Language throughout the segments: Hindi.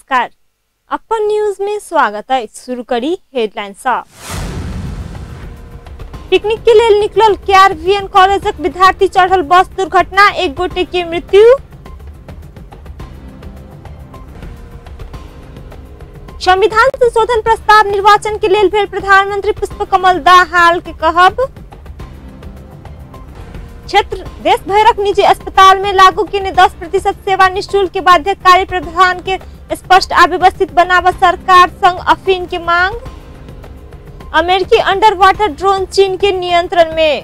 नमस्कार, अपन न्यूज में स्वागत है। शुरू करी हेडलाइंस। पिकनिक के लिए निकलल केआरवीएन कॉलेजक विद्यार्थी चढ़ल बस दुर्घटना, एक गोटे की मृत्यु। संविधान संशोधन प्रस्ताव निर्वाचन के लिए भेल प्रधानमंत्री पुष्पकमल दाहाल के कहब। क्षेत्र देश भरक निजी अस्पताल में लागू किने 10% सेवा निःशुल्क के बाध्यकारी प्रावधान के स्पष्ट अव्यवस्थित बनावा सरकार संग अफीन की मांग। अमेरिकी अंडर वाटर ड्रोन चीन के नियंत्रण में।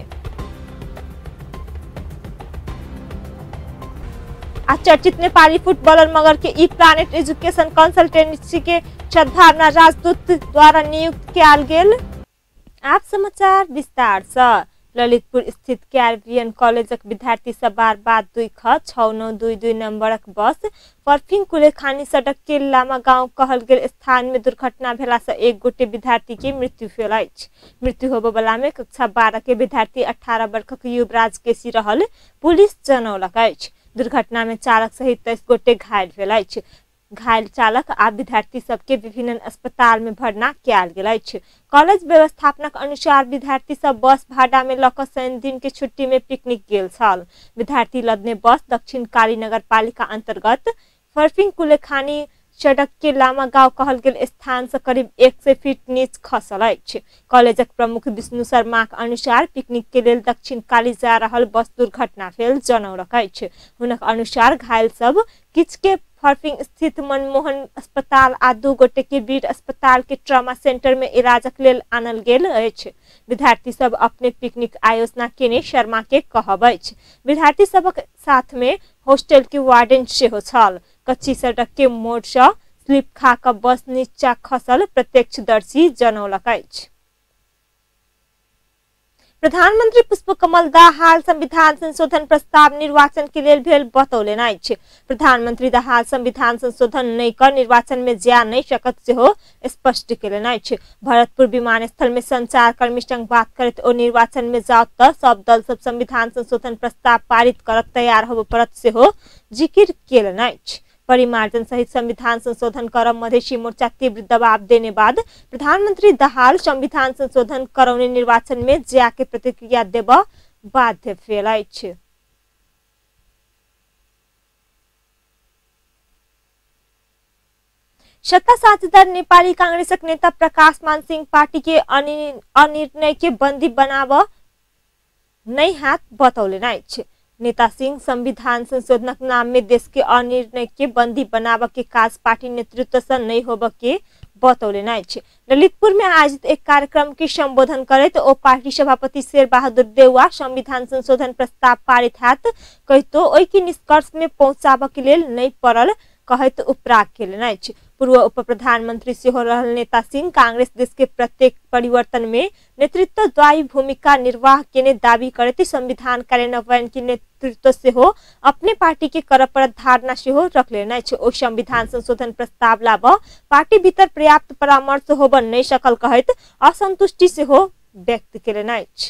चर्चित नेपाली फुटबॉलर मगर के ई प्लानेट एजुकेशन कंसल्टेंसी के सद्भावना राजदूत द्वारा नियुक्त किया गेल। आप समाचार विस्तार से। ललितपुर स्थित केआरवीएन कॉलेजक विद्यार्थी सवार बाद 2-6922 नंबरक बस परफिंग कुलेखानी सड़क के लामा गांव कहल गेल स्थान में दुर्घटना भेला से एक गोटे विद्यार्थी की मृत्यु भेल अछि। मृत्यु होबय वाला में कक्षा 12 के विद्यार्थी 18 वर्षक युवराज केसी रहल, पुलिस जनौलक अछि। दुर्घटना में चालक सहित 23 गोटे घायल भेल अछि। घायल चालक आ विद्यार्थी सबके विभिन्न अस्पताल में भर्ना किया गेल अछि। कॉलेज व्यवस्थापनक अनुसार विद्यार्थी सब बस भाड़ा में लक शनि दिन के छुट्टी में पिकनिक गेल छल। विद्यार्थी लदने बस दक्षिण काली नगर पालिका अंतर्गत फरफिंग कुलेखानी सड़क के लामा गांव कहल गेल स्थान से करीब 100 फीट नीच खसल अछि। कॉलेजक प्रमुख विष्णु शर्माक अनुसार पिकनिक के लेल दक्षिण काली जा रहल बस दुर्घटना भेल जनौलक अछि। हुनक अनुसार घायल सब किछ के फरफिंग स्थित मनमोहन अस्पताल आ 2 गोटे के वीर अस्पताल के ट्रॉमा सेंटर में इलाजक लेल आनल गेल अछि। विद्यार्थी सब अपने पिकनिक आयोजना केने शर्मा के कहब अछि। विद्यार्थी सबक साथ में हॉस्टल के वार्डन सेहो छल। कच्ची सड़क के मोड़ से स्लिप खा क बस नीचा खसल, प्रत्यक्षदर्शी जनौलक अछि। प्रधानमंत्री पुष्पकमल दाहाल संविधान संशोधन प्रस्ताव निर्वाचन के लिए भेल बतौलन अछि। प्रधानमंत्री दाहाल संविधान संशोधन नहीं कर निर्वाचन में जा नहीं सकत सेहो स्पष्ट केलन अछि। भरतपुर विमानस्थल में संचार कर्मी संग बात करत ओ निर्वाचन में जात त सब दल सब संविधान संशोधन प्रस्ताव पारित करत तैयार होब परत सेहो जिक्र केलन अछि। परिमार्जन सहित संविधान संशोधन कर मधेसी मोर्चा तीव्र दबाव देने बाद प्रधानमंत्री दाहाल संविधान संशोधन करौने निर्वाचन में जाके प्रतिक्रिया देब बाध्य भेल अछि। सत्ता साझेदार नेपाली कांग्रेसक नेता प्रकाश मान सिंह पार्टी के अनिर्णय के बंदी बनाव नहीं हाथ बतौलन अछि। नेता सिंह संविधान संशोधनक नाम में देश के अनिर्णय के बंदी बनाव के काज पार्टी नेतृत्व से नहीं होब के बतौलन अछि। ललितपुर में आयोजित एक कार्यक्रम के संबोधन करते ओ पार्टी सभापति शेर बहादुर देउवा संविधान संशोधन प्रस्ताव पारित हाथ कहितो ओई के निष्कर्ष में पहुंचाब के लेल नहीं पड़ल कहत उपराग केलन अछि। पूर्व उप प्रधानमंत्री सेहो रहल नेता सिंह कांग्रेस देश के प्रत्येक परिवर्तन में नेतृत्वदायी भूमिका निर्वाह केने दावी करते संविधान कार्यान्वयन की नेतृत्व सेहो अपने पार्टी के कर पर धारणा सेहो रखलेन अछि। ओ संविधान संशोधन प्रस्ताव लाभ पार्टी भीतर पर्याप्त परामर्श होब नहीं सकल कहत असंतुष्टि सेहो व्यक्त केलन अछि।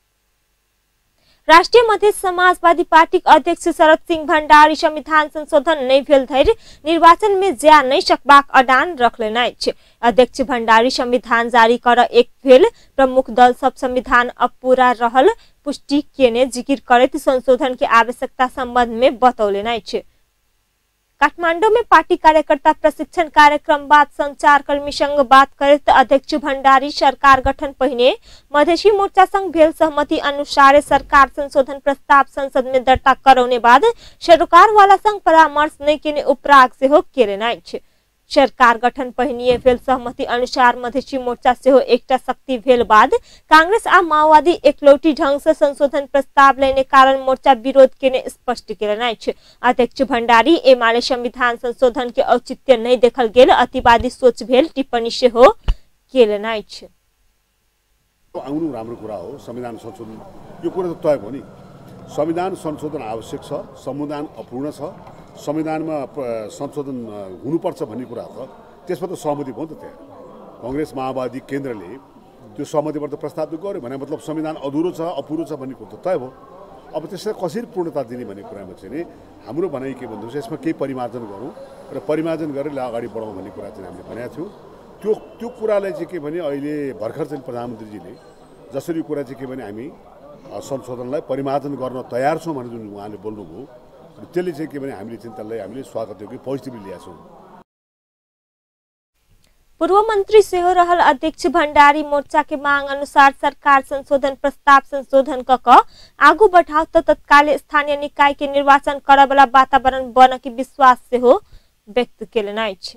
राष्ट्रीय मध्य समाजवादी पार्टी अध्यक्ष शरद सिंह भण्डारी संविधान संशोधन नहीं भेल धरि निर्वाचन में जा नहीं सकबाक अडान रखलेन अछि। अध्यक्ष भण्डारी संविधान जारी कर एक भेल प्रमुख दल सब संविधान अब पूरा रहल पुष्टि केने जिक्र करत संशोधन के आवश्यकता संबंध में बतौलन अछि। काठमांडू में पार्टी कार्यकर्ता प्रशिक्षण कार्यक्रम बाद संचार कर्मी संग बात करते अध्यक्ष भण्डारी सरकार गठन पहिने मधेसी मोर्चा संग भेल सहमति अनुसार सरकार संशोधन प्रस्ताव संसद में दर्ता करौने बाद सरकार वाला संग परामर्श नहीं केने उपराग सेहो केलन अछि। सरकार गठन पहिनिए भेल सहमति अनुसार मधेसी मोर्चा सेहो एकटा शक्ति भेल बाद कांग्रेस आ माओवादी एकलौटी ढंग से संशोधन प्रस्ताव लेने कारण मोर्चा विरोध केने स्पष्ट केलन अछि। अध्यक्ष भण्डारी एमाले संविधान संशोधन के औचित्य नहीं देखल गेल अतिवादी सोच भेल टिप्पणी सेहो केलन अछि। आउनु राम्रो कुरा हो। संविधान संशोधन यो कुरा त तय भयो नि। संविधान संशोधन आवश्यक छ, संविधान अपूर्ण छ, संविधानमा संशोधन हुनुपर्छ भन्ने कुरा छ। त्यसमा त सहमति भयो नि त। त्यहाँ कांग्रेस माओवादी केन्द्रले त्यो सहमतिबाट प्रस्ताव गर्यो भने मतलब संविधान अधुरो छ, अपुरो छ भन्ने कुरा त तय भयो। अब त्यसलाई कसरी पूर्णता दिने भन्ने कुरामा चाहिँ नि हाम्रो भनाइ के भन्नुहुन्छ यसमा केही परिमार्जन गरौँ र परिमार्जन गरेर अगाडि बढाउँ भन्ने कुरा चाहिँ हामीले भनेका थियौँ। त्यो कुरालाई चाहिँ के भने अहिले भर्खर चाहिँ प्रधानमन्त्रीजीले जसरी कुरा चाहिँ के भने हामी संशोधनलाई परिमार्जन गर्न तयार छौँ भनेर जुन उहाँले बोल्नुभयो र त्यसले चाहिँ के भने हामीले चाहिँ त्यसलाई हामीले स्वागतयोग्य पोजिटिभली लिएका छौँ। पूर्व मंत्री से हो रहल अध्यक्ष भंडारी मोर्चा के मांग अनुसार सरकार संशोधन प्रस्ताव संशोधन क आगू बढ़ाव तो तत्काल स्थानीय निकाय के निर्वाचन करे वाला वातावरण बन के विश्वास से हो व्यक्त केलन अछि।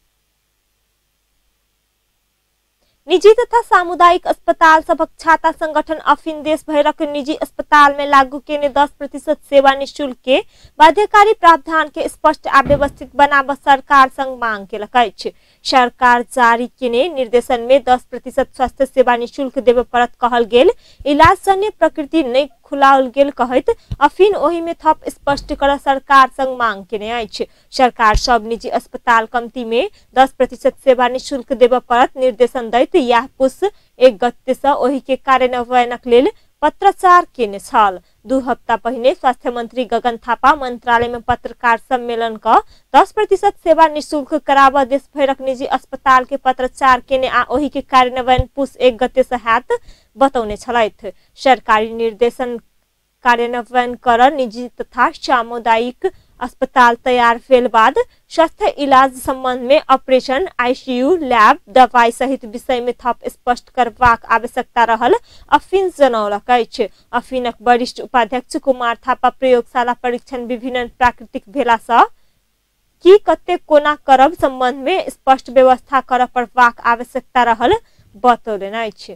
निजी तथा सामुदायिक अस्पताल सबक छाता संगठन अफिन देश भरक निजी अस्पताल में लागू केने 10% सेवा निःशुल्क के बाध्यकारी प्रावधान के स्पष्ट आ व्यवस्थित बनाब सरकार संग मांग केलक अछि। सरकार जारी केने निर्देशन में 10% स्वास्थ्य सेवा निःशुल्क देवे परत कहल गेल इलाज सन्य प्रकृति नहीं खुलाओल गेल कहत अफिन ओही में थप स्पष्ट कर सरकार संग मांग केने अछि। सरकार सब निजी अस्पताल कमती में 10% सेवा निःशुल्क देवे परत निर्देशन दैत यह पुस 1 गते से ओही के कार्यान्वयनक लेल पत्राचार केने छल। 2 हफ्ता पहिने स्वास्थ्य मंत्री गगन थापा मंत्रालय में पत्रकार सम्मेलन का 10% सेवा निःशुल्क कराव देश भरक निजी अस्पताल के पत्राचार केने आ ओही के कार्यान्वयन पुस 1 गते से हाथ बतौने छलैथ। सरकारी निर्देशन कार्यान्वयन कर निजी तथा सामुदायिक अस्पताल तैयार भेल बाद स्वास्थ्य इलाज संबंध में ऑपरेशन आईसीयू लैब दवाई सहित विषय में थप स्पष्ट करबाक आवश्यकता रहल अफिन जनौलक अछि। अफिनक वरिष्ठ उपाध्यक्ष कुमार थापा प्रयोगशाला परीक्षण विभिन्न प्राकृतिक भेला सँ की कते कोना करब संबंध में स्पष्ट व्यवस्था कर पड़बाक आवश्यकता रहल बतौलन अछि।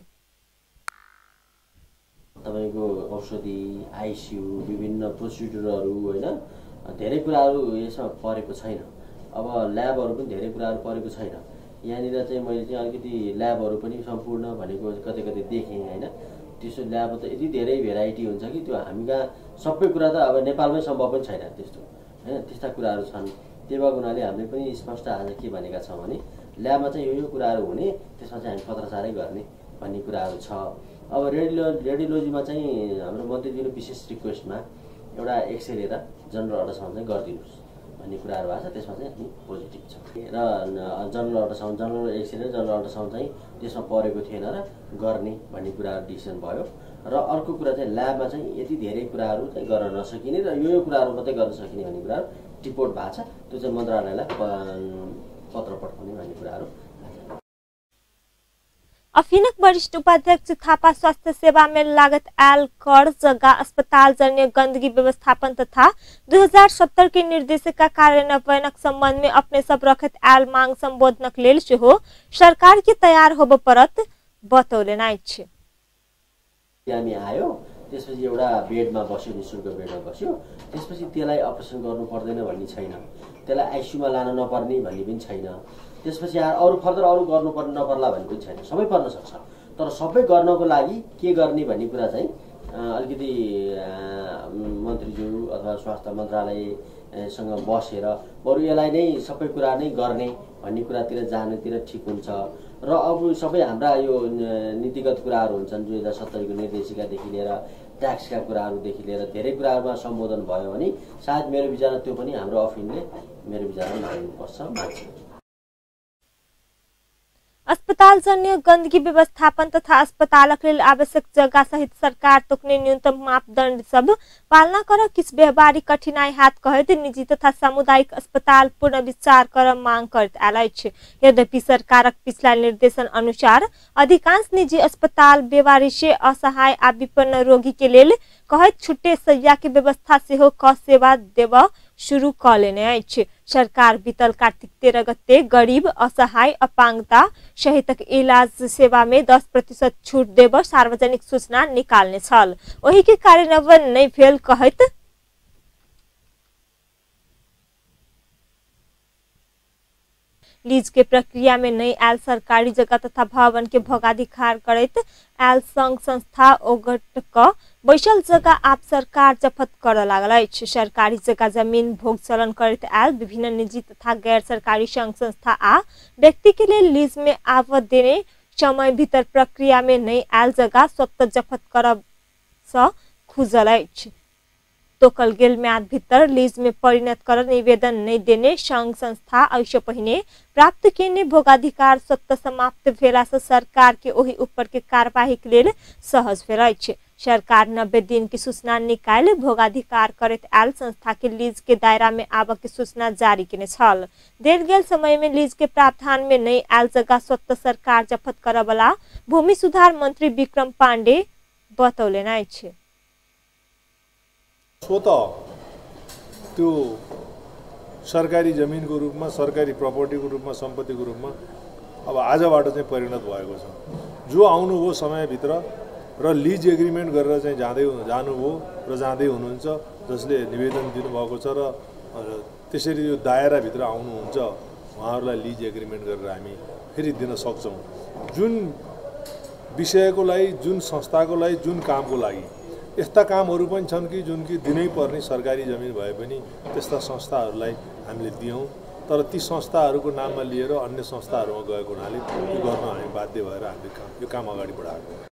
तपाईको औषधि आईसीयू विभिन्न प्रोसिड्युरहरु हैन धेरै कुराहरु यसमा परेको छैन। अब ल्याबहरु पनि धेरै कुराहरु परेको छैन। यहाँनिर चाहिँ मैले चाहिँ अलिकति ल्याबहरु पनि सम्पूर्ण भनेको कतै कतै देखेँ हैन। त्यसो ल्याब त यति धेरै भेराइटी हुन्छ कि त्यो हामीका सबै कुरा त अब नेपालमै सम्भव पनि छैन त्यस्तो हैन। त्यस्ता कुराहरु छन्। त्यो भएको हुनाले हामीले पनि स्पष्ट आज के भनेका छौं भने ल्याबमा चाहिँ यो कुराहरु हुने त्यसमा चाहिँ हामी पत्रचारै गर्ने भन्ने कुराहरु छ। अब रेडियोलोजीमा चाहिँ हाम्रो मन्त्रीजीको विशेष रिक्वेस्टमा एउटा एक्सरे लिएर जनरल अल्ट्रासाउन्ड चाहिँ गरिदिनुस् भन्ने कुराहरु भएको छ। त्यसमा चाहिँ हामी पोजिटिभ छ र general ultrasound general x ray general ultrasound चाहिँ त्यसमा परेको थिएन र गर्ने भन्ने कुराहरु डिसिजन भयो। र अर्को कुरा चाहिँ ल्याबमा चाहिँ यति धेरै कुराहरु चाहिँ गर्न नसकिने र यो कुराहरु मात्रै गर्न सकिने भन्ने कुराहरु रिपोर्ट भएको छ। त्यो चाहिँ मन्त्रालयलाई पत्र पठाउने भन्ने कुराहरु। अफिनक वरिष्ठ उपाध्यक्ष थापा स्वास्थ्य सेवा में लागत आयल कर जगह अस्पताल जन्य गंदगी व्यवस्थापन तथा 2070 के निर्देशिका कार्यान्वयनक संबंध में अपने सब रखत आयल मांग संबोधनक लेल सेहो सरकार के तैयार होब परत बतौलन अछि। हामी आयो त्यसपछि एउटा बेडमा बस्यो निशुल्क बेडमा बस्यो त्यसपछि त्यसलाई अपरेसन गर्नु पर्दैन भन्ने छैन। त्यसलाई आईसीयूमा लान नपर्ने भन्ने पनि छैन। त्यसपछि अरु फर्दर अरु गर्नु पर्ने नपर्ला भन्ने पनि छैन। सबै पर्न सक्छ। तर सबै गर्नको लागि के गर्ने भन्ने कुरा चाहिँ अलिकति मन्त्रीज्यू अथवा स्वास्थ्य मन्त्रालयसँग बसेर बरु यसलाई नै सबै कुरा नै गर्ने भन्ने कुरातिर जानेतिर ठिक हुन्छ। र अब सबै हाम्रा यो नीतिगत कुराहरु हुन्छन् 2070 को निर्देशिकादेखि लिएर ट्याक्सका कुराहरुदेखि लिएर धेरै कुराहरुमा सम्बोधन भयो भने सायद मेरो विचारमा त्यो पनि हाम्रो अफिसले मेरो विचारमा मान्नुपर्छ मान्छ। अस्पताल जन्य गंदगी व्यवस्थापन तथा अस्पतालक लेल आवश्यक जगह सहित सरकार तोकने न्यूनतम मापदंड सब पालना कर किस व्यवहारिक कठिनाई हाथ कहत निजी तथा सामुदायिक अस्पताल पूर्ण विचार कर मांग करत आयल अछि। यद्यपि सरकारक पिछला निर्देशन अनुसार अधिकांश निजी अस्पताल बेवारिशे असहाय आ विपन्न रोगी के लेल कहत छुट्टे शैय्या के व्यवस्था सेहो क सेवा देव शुरू क लेने अछि। सरकार बीतल कार्तिक 13 गते गरीब असहाय अपांगता सहितक इलाज सेवा में 10% छूट देव सार्वजनिक सूचना निकालने छल। वही के कार्यान्वयन नहीं भेल कहत लीज के प्रक्रिया में नहीं आयल सरकारी जगह तथा भवन के भोगाधिकार करत आयल संघ संस्था ओगटक बैसल जगह आप सरकार जफत कर लागल अछि। सरकारी जगह जमीन भोग चलन करत आयल विभिन्न निजी तथा गैर सरकारी संघ संस्था आ व्यक्ति के लिए लीज में आव देने समय भीतर प्रक्रिया में नहीं आयल जगह स्वतः जफत करब स खुजल अछि। तोकल गेल म्याद भीतर लीज में परिणत कर निवेदन नहीं देने संघ संस्था ऐसे पहिने प्राप्त केने भोगाधिकार स्वतः समाप्त भेला से सरकार के ओही ऊपर के कार्यवाही के लेल सहज भेल अछि। सरकार 90 दिन की सूचना निकाल भोगाधिकार करत आयल संस्था के लीज के दायरा में आबक के सूचना जारी केने छल। देल गेल समय में लीज के प्रावधान में नहीं आयल जगह स्वतः सरकार जफत करबला भूमि सुधार मंत्री विक्रम पांडे बतौले अछि। स्वतः त्यो सरकारी जमिनको रूपमा सरकारी प्रपर्टीको रूपमा सम्पत्तिको रूपमा अब आजबाट चाहिँ परिणत भएको छ। जो आउनुभयो समयभित्र र लिज एग्रिमेन्ट गरेर चाहिँ जानुभयो र जाँदै हुनुहुन्छ, जसले निवेदन दिनुभएको छ र त्यसरी यो दायराभित्र आउनुहुन्छ, उहाँहरूलाई लिज एग्रिमेन्ट गरेर हामी फेरि दिन सक्छौँ। जुन विषयको लागि, जुन संस्थाको लागि, जुन कामको लागि यस्ता कामहरू पनि छन् कि जुन कि दिनै पर्ने सरकारी जमिन भए पनि त्यस्ता संस्थाहरूलाई हामीले दियौँ, तर ती संस्थाहरूको नाममा लिएर अन्य संस्थाहरूमा गएको हुनाले यो गर्न हामी बाध्य भएर हामीले यो काम अगाडि बढाएको।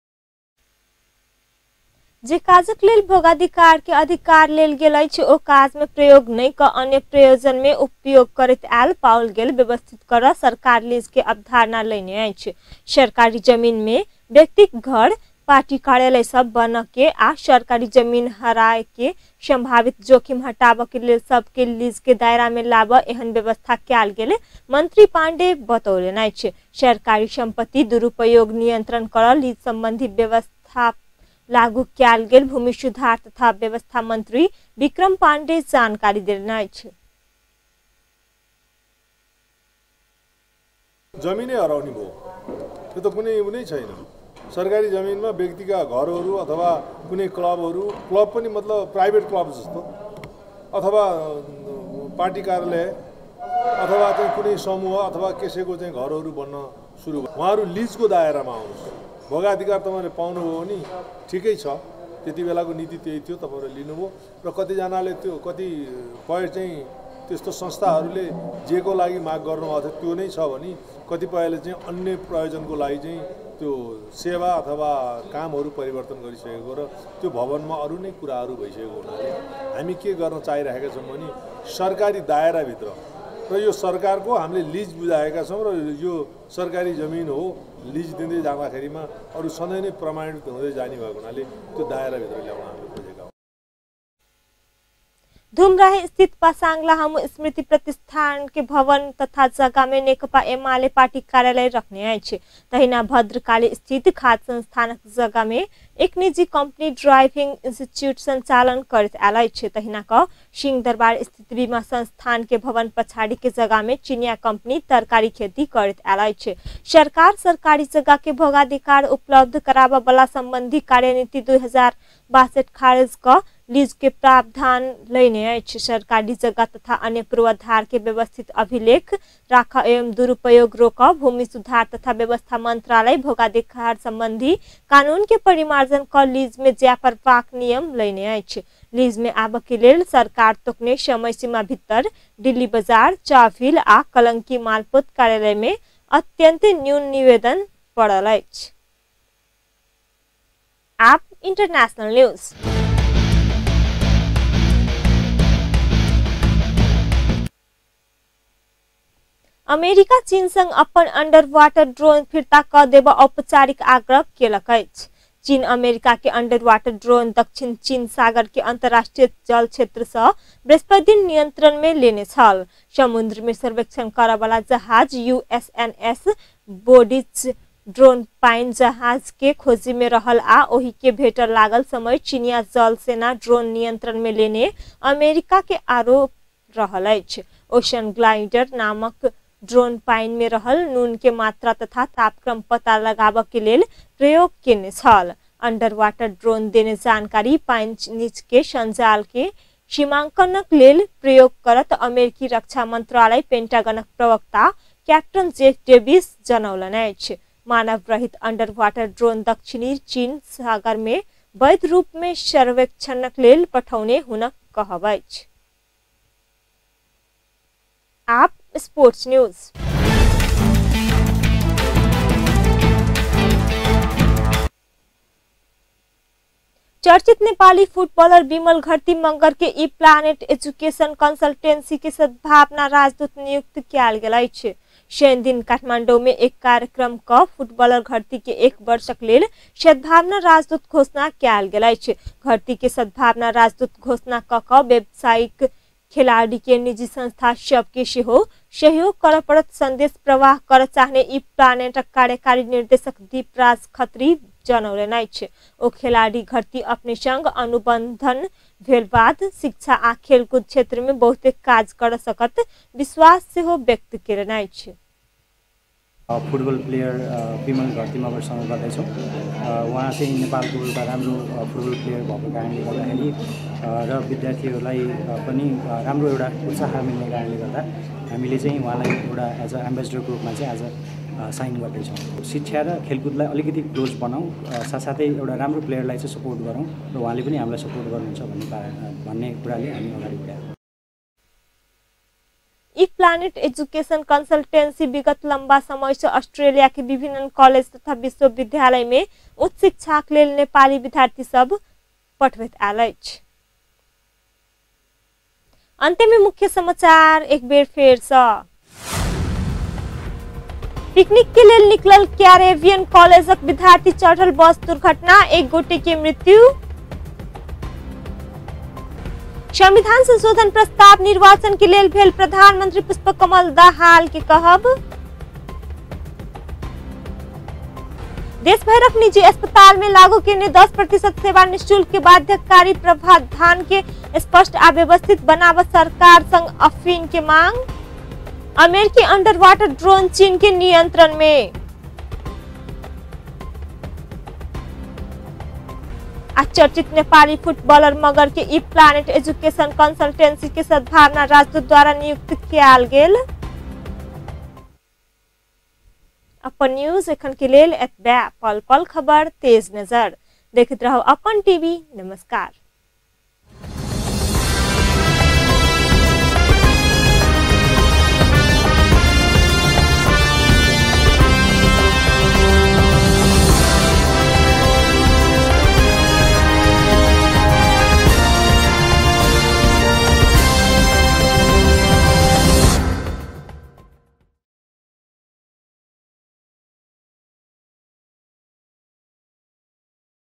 जे काजक लेल भोगाधिकार के अधिकार लेल गेल अछि ओ काज में प्रयोग नहीं क अन्य प्रयोजन में उपयोग करैत आयल पाओल गेल व्यवस्थित कर सरकार लीज के अवधारणा लेने अछि। सरकारी जमीन में व्यक्तिगत घर, पार्टी कार्यालय सब बन के आ सरकारी जमीन हराए के संभावित जोखिम हटाव के लिए सबके लीज के दायरा में लाभ एहन व्यवस्था कैल गेल मंत्री पांडे बतौलन अछि। सरकारी संपत्ति दुरुपयोग नियंत्रण कर लीज संबंधी व्यवस्था लागू कैल गेल भूमि सुधार तथा व्यवस्था मंत्री विक्रम पांडे जानकारी देने अछि। जमिनै हराउने भयो, त्यो त कुनै छैन। सरकारी जमिनमा व्यक्तिका घरहरू अथवा कुनै क्लबहरू, क्लब पनि मतलब प्राइभेट क्लब जस्तो, अथवा पार्टी कार्यालय अथवा चाहिँ कुनै समूह अथवा कसैको चाहिँ घरहरू बन्न सुरु भयो। उहाँहरू लिजको दायरामा आउनुहोस्। भोगाधिकार तपाईँले पाउनुभयो भने ठिकै छ, त्यति बेलाको नीति त्यही थियो, तपाईँहरूले लिनुभयो। र कतिजनाले त्यो कतिपय चाहिँ त्यस्तो संस्थाहरूले जेको लागि माग गर्नुभएको थियो त्यो नै छ भने कतिपयले चाहिँ अन्य प्रयोजनको लागि चाहिँ त्यो सेवा अथवा कामहरू परिवर्तन गरिसकेको र त्यो भवनमा अरू नै कुराहरू भइसकेको हुनाले हामी के गर्न चाहिरहेका छौँ भने सरकारी दायराभित्र र यो सरकारको हामीले लिज बुझाएका छौँ र यो सरकारी जमिन हो, लिज दिँदै जाँदाखेरिमा अरू सधैँ नै प्रमाणित हुँदै जाने भएको हुनाले त्यो दायराभित्र ल्याउन हामीले खोजेका हौँ। धुमराही स्थित पासाङ लाहामु स्मृति प्रतिष्ठान के भवन तथा जगह में नेकपा एमाले पार्टी कार्यालय रखने अछि। तहिना भद्रकाली स्थित खाद्य संस्थान जगह में एक निजी कंपनी ड्राइविंग इंस्टीट्यूट संचालन करत आयल अछि। तहिना क सिंहदरबार स्थित बीमा संस्थान के भवन पछाड़ी के जगह में चिनिया कंपनी तरकारी खेती करत आयल अछि। सरकार सरकारी जगह के भोगाधिकार उपलब्ध कराबा वाला संबंधी कार्यनीति 2062 खारिज क लीज के प्रावधान लेने अछि। सरकारी जगह तथा अन्य पूर्वाधार के व्यवस्थित अभिलेख राख एवं दुरुपयोग रोक भूमि सुधार तथा व्यवस्था मंत्रालय भोगाधिकार संबंधी कानून के परिमार्जन क लीज में ज्यापरवाक नियम लेने अछि। लीज में आब के लेल सरकार तोकने समय सीमा भीतर दिल्ली बाजार, चाफिल आ कलंकी मालपोत कार्यालय में अत्यंत न्यून निवेदन पड़ल अछि। आप इंटरनेशनल न्यूज। अमेरिका चीन संग अपन अंडर वाटर ड्रोन फिरता क देब औपचारिक आग्रह केलक अछि। चीन अमेरिका के अंडर वाटर ड्रोन दक्षिण चीन सागर के अंतर्राष्ट्रीय जल क्षेत्र से बृहस्पति दिन नियंत्रण में लेने छल। समुद्र में सर्वेक्षण करे वाला जहाज USNS बोडिज ड्रोन पाइन जहाज के खोजी में रहल आ ओही के भेटर लागल समय चीनिया जल सेना ड्रोन नियंत्रण में लेने अमेरिका के आरोप रहल अछि। ओशन ग्लाइडर नामक ड्रोन पाइन में रहल नून के मात्रा तथा तापक्रम पता लगाब के लेल प्रयोग केने छल। अंडर वाटर ड्रोन देने जानकारी पाइन नीच के संजाल के सीमांकनक लेल प्रयोग करत अमेरिकी रक्षा मंत्रालय पेंटागनक प्रवक्ता कैप्टन जेफ डेविस जनौलन अछि। मानव रहित अंडर वाटर ड्रोन दक्षिणी चीन सागर में वैध रूप में सर्वेक्षणक लेल पठौने हुनक कहब अछि। आप स्पोर्ट्स न्यूज। चर्चित नेपाली फुटबलर विमल घरती मगर के ई प्लानेट एजुकेशन कंसल्टेंसी के सद्भावना राजदूत नियुक्त किया गेल अछि। शनि दिन काठमाडौँ में एक कार्यक्रम क फुटबलर घरती के 1 वर्षक लेल सद्भावना राजदूत घोषणा किया गेल अछि। घरती के सद्भावना राजदूत घोषणा क व्यावसायिक खिलाड़ी के निजी संस्था सबके सहयोग कर पड़त संदेश प्रवाह कर चाहने ई प्लानेटक कार्यकारी निर्देशक दीपराज खत्री जनौलन अछि। ओ खिलाड़ी घरती अपने संग अनुबंधन भेल बाद शिक्षा आ खेलकूद क्षेत्र में बहुते काज कर सकत विश्वास से व्यक्त केलन अछि। फुटबल प्लेयर विमल घरती मगरसँग गर्दैछौँ। उहाँ चाहिँ नेपालको एउटा राम्रो फुटबल प्लेयर भएको कारणले गर्दाखेरि र विद्यार्थीहरूलाई पनि राम्रो एउटा उत्साह मिल्ने कारणले गर्दा हामीले चाहिँ उहाँलाई एउटा एज अ एम्बेसडरको रूपमा चाहिँ आज साइन गर्दैछौँ। शिक्षा र खेलकुदलाई अलिकति क्लोज बनाऊँ, साथसाथै एउटा राम्रो प्लेयरलाई चाहिँ सपोर्ट गरौँ र उहाँले पनि हामीलाई सपोर्ट गर्नुहुन्छ भन्ने कुराले हामी अगाडि बढायौँ। ई प्लानेट एजुकेशन कंसल्टेंसी विगत लंबा समय से ऑस्ट्रेलिया के विभिन्न कॉलेज तथा विश्वविद्यालय में उच्च शिक्षाक लेल नेपाली विद्यार्थी सब पठबैत आयल अछि। अंत में मुख्य समाचार एक बेर फेर सँ। पिकनिक के लेल निकलल कैरेबियन कॉलेजक विद्यार्थी चढ़ल बस दुर्घटना, 1 गोटे की मृत्यु। संविधान संशोधन प्रस्ताव निर्वाचन के लेल भेल प्रधानमंत्री पुष्पकमल दाहाल के कहब। देश भरक निजी अस्पताल में लागू करने 10% सेवा निःशुल्क के बाध्यकारी प्रावधान के स्पष्ट आ व्यवस्थित बनावत सरकार संग अफीन के मांग। अमेरिकी अंडर वाटर ड्रोन चीन के नियंत्रण में। चर्चित नेपाली फुटबॉलर मगर के ई प्लानेट एजुकेशन कंसल्टेंसी के सद्भावना राजदूत द्वारा नियुक्त किया गेल। अपन न्यूज एखन के लेल एतबे। पल पल खबर तेज नजर देखते रहो अपन टीवी। नमस्कार।